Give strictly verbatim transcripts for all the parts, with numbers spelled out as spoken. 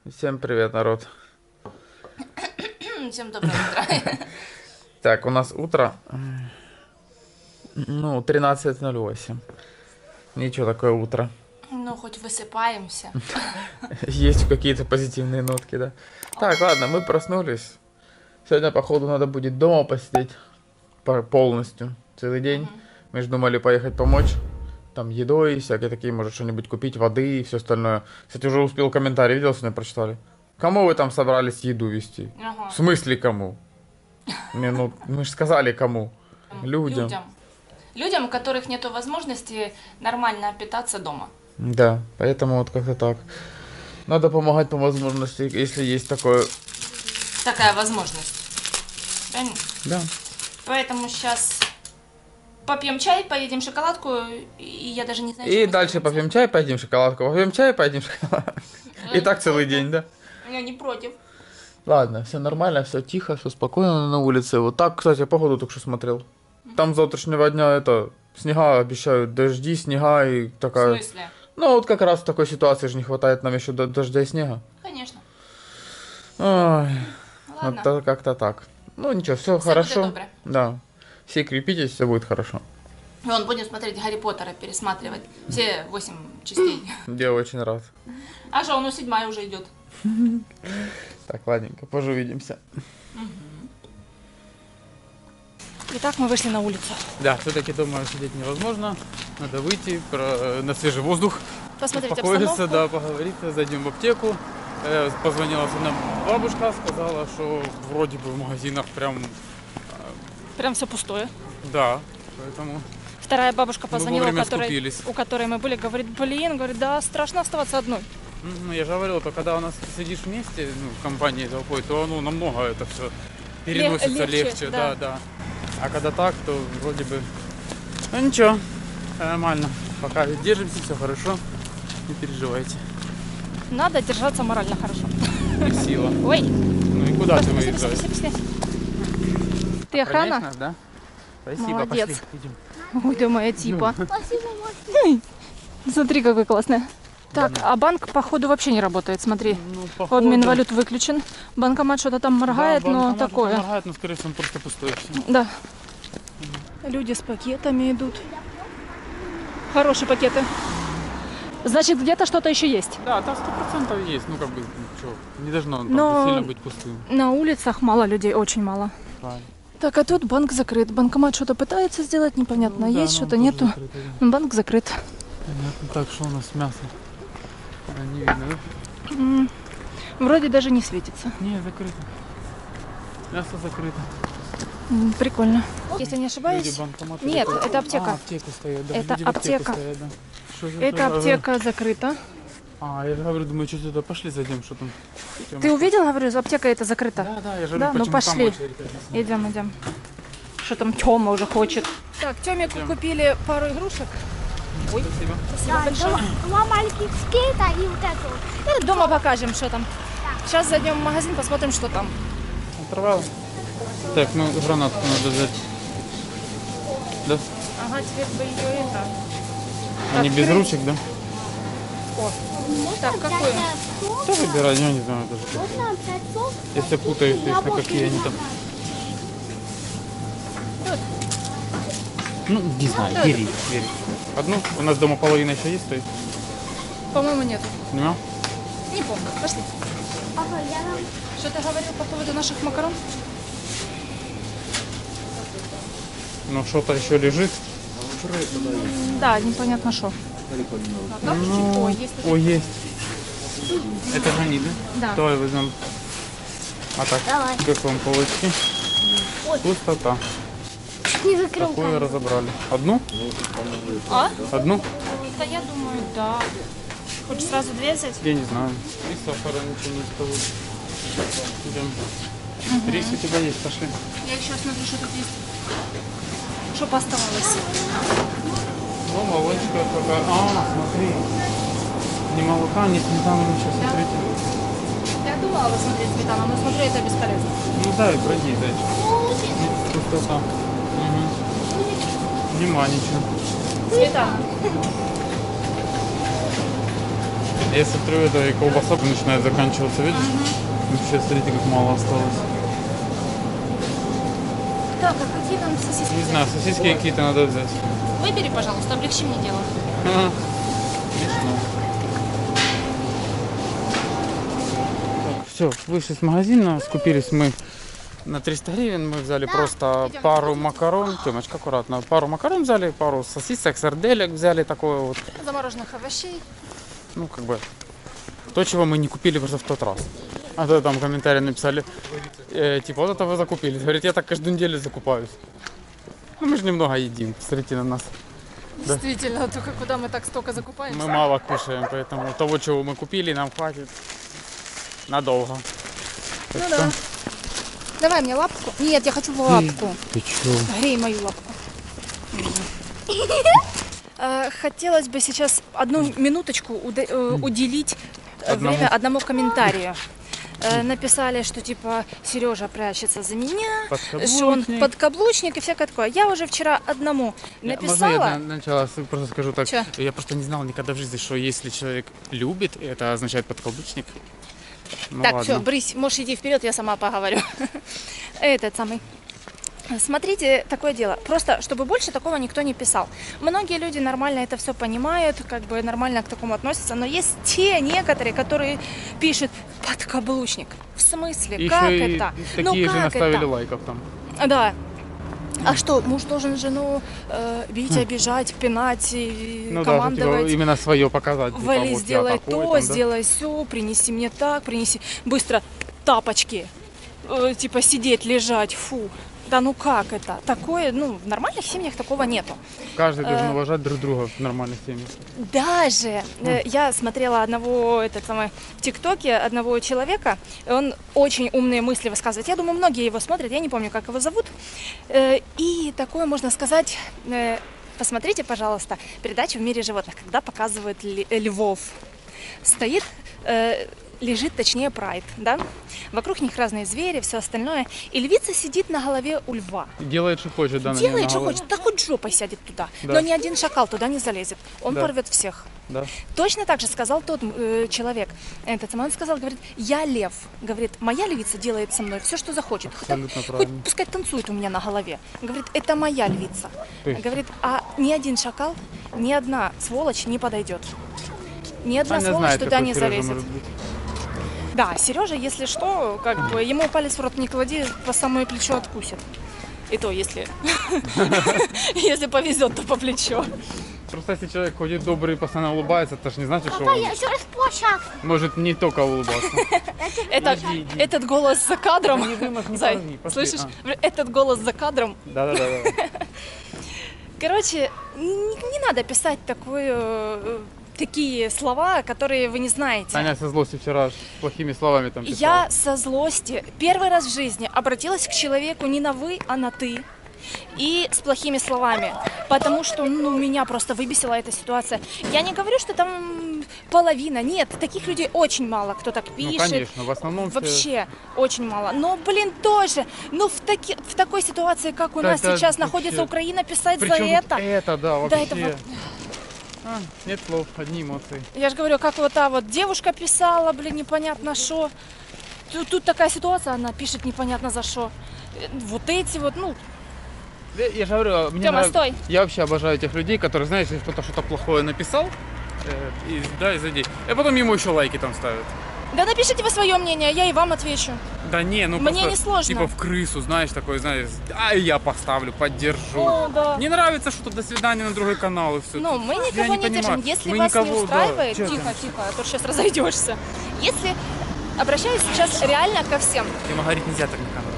Всем привет, народ. Всем доброе утро. Так, у нас утро, ну, тринадцать ноль восемь. Ничего, такое утро. Ну, хоть высыпаемся. Есть какие-то позитивные нотки, да? Так, ладно, мы проснулись. Сегодня, походу, надо будет дома посидеть по- полностью, целый день. Мгм. Мы же думали поехать помочь. Там едой, всякие такие, может, что-нибудь купить, воды и все остальное. Кстати, уже успел комментарий, видел, сегодня прочитали. Кому вы там собрались еду вести? Ага. В смысле кому? Не, ну, мы же сказали кому. Людям. Людям. Людям, у которых нет возможности нормально питаться дома. Да, поэтому вот как-то так. Надо помогать по возможности, если есть такое. Такая возможность. Правильно? Да. Поэтому сейчас попьем чай, поедим шоколадку, и я даже не знаю, И чем дальше останемся. попьем чай, поедим шоколадку. Попьем чай, поедим шоколадку. И так целый день, да? Я не против. Ладно, все нормально, все тихо, все спокойно на улице. Вот так, кстати, я погоду только что смотрел. Там с завтрашнего дня это снега обещают, дожди, снега и В такая. смысле? Ну вот как раз в такой ситуации же не хватает нам еще до- дождя и снега. Конечно. Ой, Ладно. вот так- как-то так. Ну ничего, все Всё хорошо. будет добре. Да. Все крепитесь, все будет хорошо. Вон, будем смотреть Гарри Поттера, пересматривать. Все восемь частей. Я очень рад. А что, ну седьмая уже идет. Так, ладненько, позже увидимся. Итак, мы вышли на улицу. Да, все-таки дома сидеть невозможно. Надо выйти про- на свежий воздух. Посмотреть Успокоиться, обстановку. да, поговорить, зайдем в аптеку. Э, Позвонила сегодня бабушка, сказала, что вроде бы в магазинах прям, Прям все пустое. да, поэтому Вторая бабушка позвонила, у вовремя которой, скупились. у которой мы были, говорит, блин, говорит, да, страшно оставаться одной. М, ну, я же говорил, то когда у нас сидишь вместе, ну, в компании толпой, то ну, намного это все переносится легче, легче, да. да. да, А когда так, то вроде бы, ну ничего, нормально. Пока держимся, все хорошо, не переживайте. Надо держаться морально хорошо. Спасибо. Ой, Ну и куда ты пошли, пошли, выезжаешь? пошли, пошли. Ты охрана? Охранять нас, да? Спасибо, Молодец. пошли, идем. Ой, ты моя типа. Спасибо, Машя. Смотри, какой классный. Так, а банк, походу, вообще не работает, смотри. Ну, Вот Минвалют выключен. Банкомат что-то там моргает, да, но банкомат такое. Моргает, но скорее всего он просто пустой. Все. Да. Люди с пакетами идут. Хорошие пакеты. Значит, где-то что-то еще есть. Да, там сто процентов есть, ну как бы, ну, чё, не должно он там Но- сильно быть пустым. На улицах мало людей, очень мало. Правильно. Так, а тут банк закрыт. Банкомат что-то пытается сделать, непонятно, Ну да, есть, но он что-то тоже нету. закрытый, да. Но банк закрыт. Понятно. Так, что у нас мясо? Да, не видно, да? М, Вроде даже не светится. Не, закрыто. Мясо закрыто. М, Прикольно. Если не ошибаюсь, Люди банкоматы Нет, закрыты. это аптека. А, аптеку стоят, да. Это Люди в аптеку аптека. стоят, да. Что за- эта что- аптека закрыта. А, я же говорю, думаю, что туда пошли зайдем, что там. Ты увидел, говорю, аптека эта закрыта? Да, да, я же Да, говорю, ну почему там пошли. очередь объясню. Идем, идем. Что там Тёма уже хочет? Так, Тёме Идем. купили пару игрушек. Ой, Спасибо. спасибо Да, большое. два, два маленьких скейта и вот это вот. И дома покажем, что там. Сейчас зайдем в магазин, посмотрим, что там. Оторвал. Так, ну гранатку надо взять. Да? Ага, теперь бы ее это. Они без Открыть. ручек, да? О. Так, какую? Что выбирать, я не знаю даже. как. Можно взять сок? Если путаюсь, то есть на какие они там. Тут. Ну, не знаю, Да. бери, бери. Одну? У нас дома половина еще есть, то есть. По-моему, нет. Понимал? Не помню. Пошли. Папа, я нам... Что ты говорил по поводу наших макарон? Ну, что-то еще лежит. Да, непонятно что. Ну, Ой, есть такие. Ой, есть. Это же они, да? Да. Давай возьмем. А так, Давай. как вам полочки? Пустота. Не закрыл Такую камеру. разобрали. Одну? А? Одну? Да я думаю, да. Хочешь сразу две взять? Я не знаю. И сахара ничего не стоит. Идем. Рис у тебя есть, пошли. Я еще смотрю, что тут есть. Что поставалось? Ну, молочка какая. А, смотри. Ни молока, ни сметаны, ничего, Да. смотрите. Я думала посмотреть сметану, но смотрю, это бесполезно. Ну да, и пройди дальше. Пустота. Угу. Нема ничего. Сметана. Я смотрю, это и колбаса начинает заканчиваться, видишь? Вообще, смотрите, как мало осталось. Так, а какие там сосиски? Не знаю, сосиски какие-то надо взять. Выбери, пожалуйста, облегчи мне дело. Ага. Смешно. Все, вышли с магазина, скупились мы на триста гривен. Мы взяли просто пару макарон. Тёмочка, аккуратно. Пару макарон взяли, пару сосисок, сарделек взяли такое вот. Замороженных овощей. Ну, как бы, то, чего мы не купили просто в тот раз. А то там комментарии написали, э, типа, вот это вы закупились. Говорит, я так каждую неделю закупаюсь. Ну, мы же немного едим, смотрите на нас. Действительно, только куда мы так столько закупаемся? Мы мало кушаем, поэтому того, чего мы купили, нам хватит надолго. Так Ну что- да. Давай мне лапку. Нет, я хочу в лапку. Ты чё? Грей мою лапку. Э, Хотелось бы сейчас одну минуточку уда- э, уделить э, Одному. время одному комментарию. Э, Написали, что типа Сережа прячется за меня, что он Подкаблучник. подкаблучник и всякое такое. Я уже вчера одному Я- Можно написала. я на- начала с- просто скажу так? Чё? Я просто не знал никогда в жизни, что если человек любит, это означает подкаблучник. Ну, Так, ладно. все, брысь, можешь идти вперед, я сама поговорю. Этот самый. Смотрите, такое дело. Просто, чтобы больше такого никто не писал. Многие люди нормально это все понимают, как бы нормально к такому относятся, но есть те некоторые, которые пишут подкаблучник. В смысле? Еще как и это? такие ну же как наставили это? лайков там. Да. А что, муж должен жену э, бить, обижать, пинать, и Ну да, что, командовать? типа, именно свое показать. Типа, Вали, вот я сделай такой, то, там, да. сделай все, принеси мне так, принеси. Быстро тапочки. Э, типа сидеть, лежать, фу. Да ну как это? Такое, ну, в нормальных семьях такого нету. Каждый должен Э, уважать друг друга в нормальных семьях. Даже э, я смотрела одного, этот самый, в ТикТоке одного человека, и он очень умные мысли высказывает. Я думаю, многие его смотрят, я не помню, как его зовут. Э, и такое можно сказать, э, посмотрите, пожалуйста, передачу «В мире животных», когда показывают ли- э, львов. Стоит, э, лежит, точнее, прайд, да? Вокруг них разные звери, все остальное. И львица сидит на голове у льва. Делает, что хочет, да, на Делает, нем что голове. хочет, да хоть жопой сядет туда. Да. Но ни один шакал туда не залезет. Он Да. порвет всех. Да. Точно так же сказал тот э, человек. Этот самый, он сказал, говорит, я лев. Говорит, моя львица делает со мной все, что захочет. Хоть, Абсолютно хоть правильно. пускай танцует у меня на голове. Говорит, это моя львица. То есть- Говорит, а ни один шакал, ни одна сволочь не подойдет. Ни одна Таня сволочь знает, туда какой не Сережа залезет. может быть. Да, Сережа, если что, как бы ему палец в рот не клади, по самое плечо откусит. И то, если, если повезет, то по плечу. Просто если человек ходит добрый и постоянно улыбается, это ж не значит, что Папа, он я еще раз площадку. может не только улыбаться. Это, Иди, иди. этот голос за кадром, Да не вымажь, не Зай, порви, пошли, слышишь, этот голос за кадром. Да-да-да. Короче, не, не надо писать такую, э, такие слова, которые вы не знаете. Таня со злости вчера аж плохими словами там писала. Я со злости первый раз в жизни обратилась к человеку не на вы, а на ты. И с плохими словами. Потому что ну, меня просто выбесила эта ситуация. Я не говорю, что там половина. Нет, таких людей очень мало, кто так Ну, пишет. конечно, в основном все- Вообще очень мало. Но, блин, тоже. Ну, в, таки, в такой ситуации, как у Да нас это сейчас вообще- находится Украина, писать за Причем тут это. это, да, Да, вообще. это вот- А, нет слов, одни эмоции. Я же говорю, как вот та вот девушка писала, блин, непонятно что. Тут, тут такая ситуация, она пишет непонятно за что. Э, Вот эти вот, ну, Я, я же говорю, мне Тёма, нрав- стой. Я вообще обожаю тех людей, которые, знаешь, если кто-то что-то плохое написал, э, и, да, и зади. И потом ему еще лайки там ставят. да напишите вы свое мнение, я и вам отвечу. Да не, ну Мне просто, не сложно. типа в крысу, знаешь, такой, знаешь, а я поставлю, поддержу. О, да. Не нравится что-то, до свидания на другой канал и все. Ну, мы никого не, держим. понимаю. Если Мы вас не никого, да, устраивает, чё тихо, там? тихо, а то сейчас разойдешься. Если обращаюсь сейчас реально ко всем. Ему говорить нельзя так на камеру.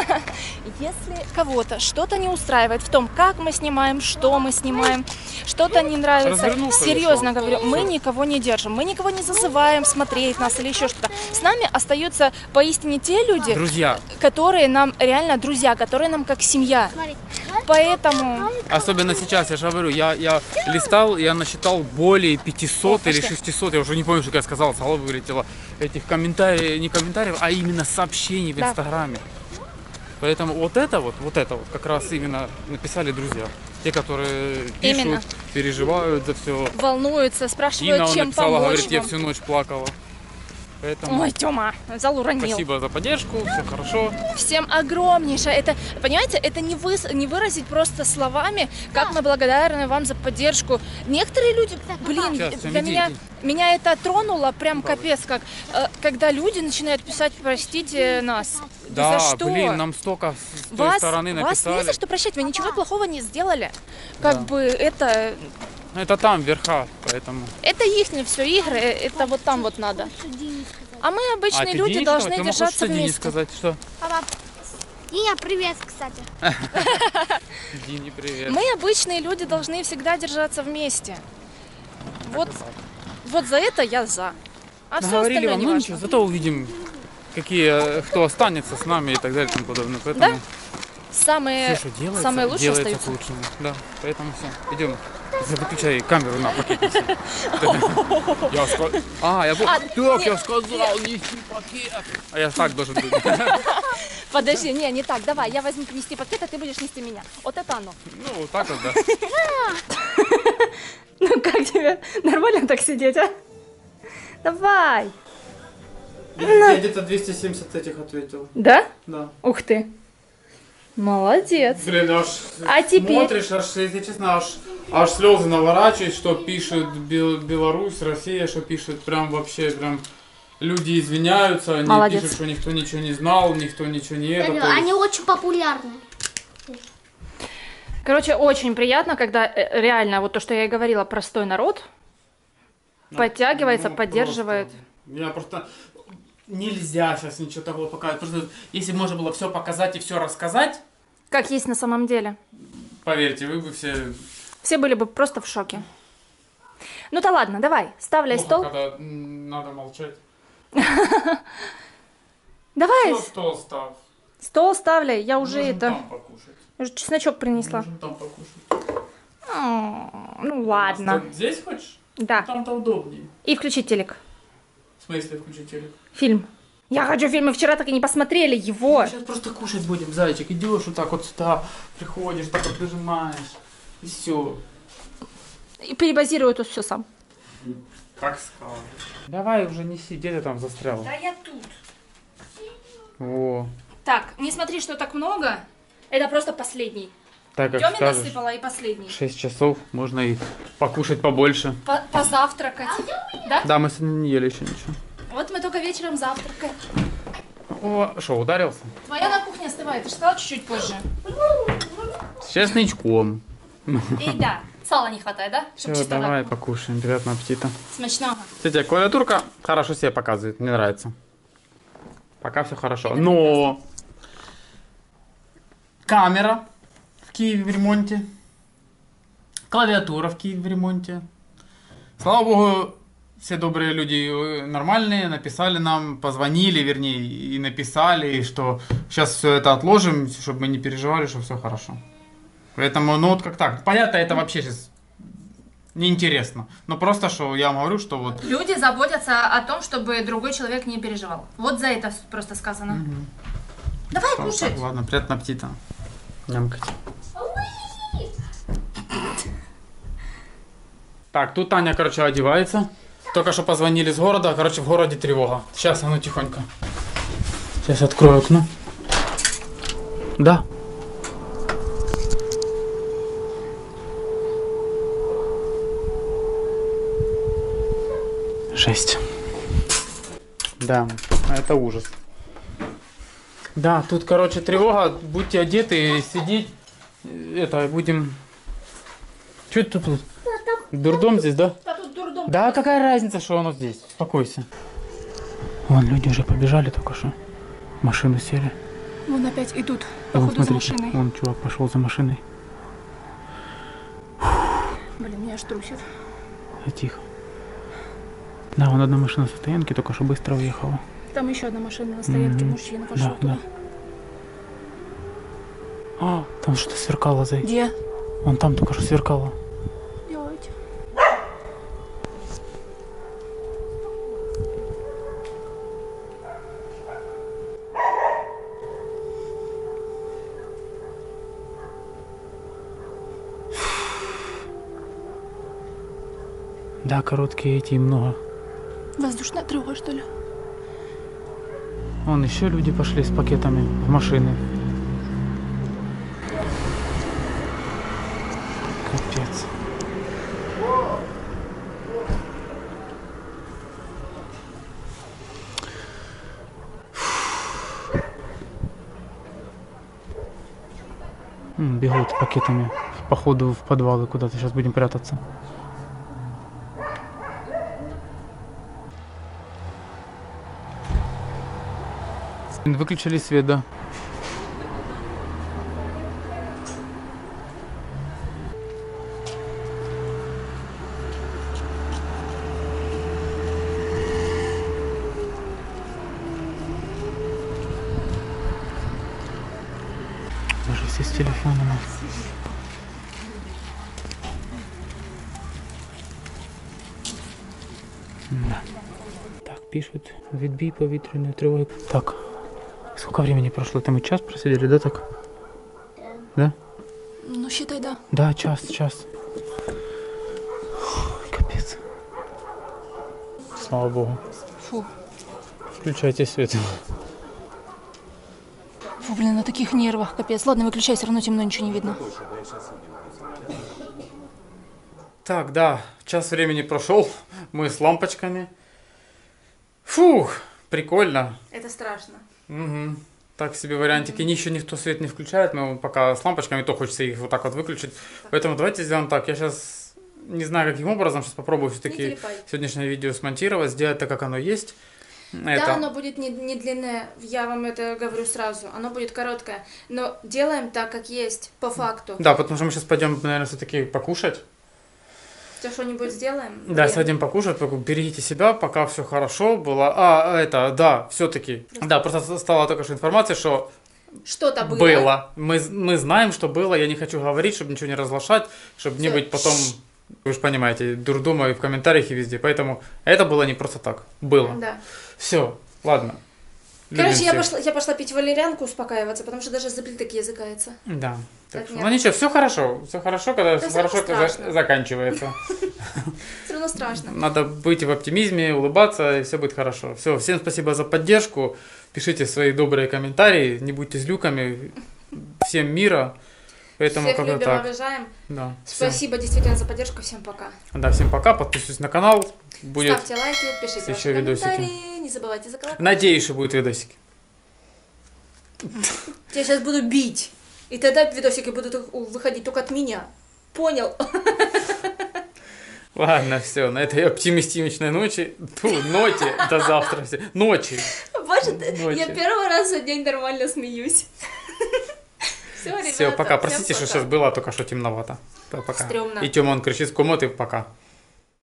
Если кого-то что-то не устраивает в том, как мы снимаем, что мы снимаем, что-то не нравится, Развернулся и серьезно ушел. говорю, мы никого не держим, мы никого не зазываем смотреть нас или еще что-то. С нами остаются поистине те люди, Друзья, которые нам реально друзья, которые нам как семья. Смотри. Поэтому особенно сейчас, я же говорю, я, я листал, я насчитал более пятисот О, или пошли. шестисот, я уже не помню, что я сказал, с головы вылетело, этих комментариев, не комментариев, а именно сообщений в Да. Инстаграме. Поэтому вот это вот, вот это вот как раз именно написали друзья. Те, которые пишут, Именно. переживают за все. Волнуются, спрашивают, Инна чем написала, помочь говорит, я вам. всю ночь плакала. Поэтому Ой, Тёма, зал уронил. спасибо за поддержку, все хорошо. Всем огромнейшее. Это, понимаете, это не, выс- не выразить просто словами, как мы благодарны вам за поддержку. Некоторые люди, блин, Сейчас, всё, для иди, меня, иди. меня это тронуло прям капец как, э, когда люди начинают писать «простите нас». Да, за что? блин, нам столько с той вас, стороны вас написали. не за что прощать, вы ничего плохого не сделали. Как Да. бы это, Ну, это там, верха, поэтому... это их все игры, это вот там вот надо. А мы, А, обычные ты люди, Денис должны сказать? Я могу держаться что Денис вместе. сказать? Что? Папа. Диня, привет, кстати. Дине привет. Мы, обычные люди, должны всегда держаться вместе. Вот, вот за это я за. А все Наговорили остальное вам, не ну важно. ничего, зато увидим, какие, э, кто останется с нами и так далее и тому подобное. Поэтому Самые, все, что делается, самые лучшие делается остаются. к лучшему. Да, поэтому все, идем. Выключай камеру на пакет. Я сказал... А, я А, понял. Так, нет, я сказал, неси пакет. А я так должен быть. Подожди, не, не так. Давай, я возьму нести пакет, а ты будешь нести меня. Вот это оно. Ну, вот так вот, да. Ну как тебе? Нормально так сидеть, а? Давай. Я где-то двести семьдесят этих ответил. Да? Да. Ух ты. Молодец. Блин, аж А теперь? смотришь, аж, если честно, аж, аж слезы наворачивают, что пишет Бел- Беларусь, Россия, что пишет, прям вообще, прям люди извиняются, они Молодец. пишут, что никто ничего не знал, никто ничего не это. то есть- Они очень популярны. Короче, очень приятно, когда э, реально, вот то, что я и говорила, простой народ подтягивается, Ну, поддерживает. просто- Я просто... Нельзя сейчас ничего такого показать. Просто если можно было все показать и все рассказать, Как есть на самом деле. поверьте, вы бы все... Все были бы просто в шоке. Ну да ладно, давай, ставляй Плохо, стол. когда м, надо молчать. Давай, Всё, стол став. стол ставляй, я уже Можем это... там покушать. Я уже чесночок принесла. Можем там покушать. М, Ну ладно. Что, здесь хочешь? Да. Там-то удобнее. И включить телек. В смысле включить телек? Фильм. Я хочу фильм, мы вчера так и не посмотрели его. Сейчас просто кушать будем, зайчик. Идешь вот так вот сюда, приходишь, так вот нажимаешь. И все. И перебазирую тут все сам. Как сказал. Давай уже неси, где ты там застрял? я тут. О. Так, не смотри, что так много. Это просто последний. Так как Тёме скажешь. насыпала и последний. шесть часов, можно и покушать побольше. По- Позавтракать. Да? Да, мы сегодня не ели еще ничего. Вот мы только вечером завтракаем. О, что, ударился? Твоя на кухне остывает, ты же сказала чуть-чуть позже. С чесночком. И да, сала не хватает, да? Чтоб Все, чисто давай так. покушаем. Приятного аппетита. Смачного. Кстати, клавиатурка хорошо себя показывает, мне нравится. Пока все хорошо. Но камера в Киеве в ремонте. Клавиатура в Киеве в ремонте. Слава богу, все добрые люди э, нормальные, написали нам, позвонили, вернее, и написали, что сейчас все это отложим, чтобы мы не переживали, что все хорошо. Поэтому, ну вот как так. Понятно, это вообще сейчас неинтересно. Но просто, что я вам говорю, что вот... Люди заботятся о том, чтобы другой человек не переживал. Вот за это просто сказано. Мгм. Давай Так, кушать. ладно, приятного аппетита. Нямкать. Так, тут Таня, короче, одевается. Только что позвонили с города. Короче, в городе тревога. Сейчас, а ну тихонько. Сейчас открою окно. Да. Жесть. Да, это ужас. Да, тут, короче, тревога. Будьте одеты и сидеть. Это, будем... Что это тут? Дурдом здесь, да? Да тут дурдом. Да, какая разница, что оно здесь? Успокойся. Вон, люди уже побежали только что. В машину сели. Вон опять идут, Вон, походу, за смотрите, машиной. вон чувак пошел за машиной. Блин, меня аж трусит. Да, тихо. Да, вон одна машина со стоянки только что быстро уехала. Там еще одна машина на стоянке, Мгм. мужчина пошел Да, туда. да. А, там что-то сверкало, зай. Где? Вон там только что сверкало. Делайте. Да, короткие эти и много. Воздушная тревога, что ли? Вон еще люди пошли с пакетами в машины. Капец. М, Бегут с пакетами походу в подвалы куда-то. Сейчас будем прятаться. Выключили свет, да. Даже все с телефонами. Да. Так, пишут. Відбій повітряної тривоги. Так. Сколько времени прошло? Там и час просидели, да, так? Да? Ну, считай, да. Да, час, час. Ой, капец. Слава богу. Фу. Включайте свет. Фу, блин, на таких нервах, капец. Ладно, выключай, все равно темно, ничего не видно. Так, да, час времени прошел. Мы с лампочками. Фух, прикольно. Это страшно. Угу. Так себе вариантики. Mm-hmm. Еще никто свет не включает, но пока с лампочками, то хочется их вот так вот выключить. Так. Поэтому давайте сделаем так. Я сейчас не знаю, каким образом, сейчас попробую все-таки сегодняшнее видео смонтировать, сделать так, как оно есть. Да, это... оно будет не, не длинное, я вам это говорю сразу, оно будет короткое, но делаем так, как есть, по факту. Да, потому что мы сейчас пойдем, наверное, все-таки покушать. Сейчас что-нибудь сделаем? Да, Блин. Садим покушать, берегите себя, пока все хорошо было. А, это, да, все-таки. Просто... Да, просто стала только что информация, что что-то было. Было. Мы, мы знаем, что было, я не хочу говорить, чтобы ничего не разглашать, чтобы Всё. не быть потом, вы же понимаете, дурдома и в комментариях и везде. Поэтому это было не просто так, было. Да. Все, ладно. Короче, я пошла, я пошла пить валерьянку, успокаиваться, потому что даже заплиток языкается. Да. Так что, ну ничего, все хорошо. Все хорошо, когда все хорошо, это за, заканчивается. Все равно страшно. Надо быть в оптимизме, улыбаться, и все будет хорошо. Все, всем спасибо за поддержку. Пишите свои добрые комментарии, не будьте злюками. Всем мира. Поэтому Всех как-то любим, так. обожаем. Да, спасибо всем. действительно за поддержку. Всем пока. Да, всем пока. Подписывайтесь на канал. Будет Ставьте лайки, пишите еще видосики. Не забывайте за колокольчик. Надеюсь, что будут видосики. Я сейчас буду бить. И тогда видосики будут выходить только от меня. Понял? Ладно, все, на этой оптимистичной ночи, ту, ноте, до завтра все. Ночи. Боже, ночи. Я первый раз за день нормально смеюсь. Все, ребята. Все, пока. Простите, пока. Что сейчас было, только что темновато. Пока. Стрёмно. И Тёма, он кричит с комнаты, пока.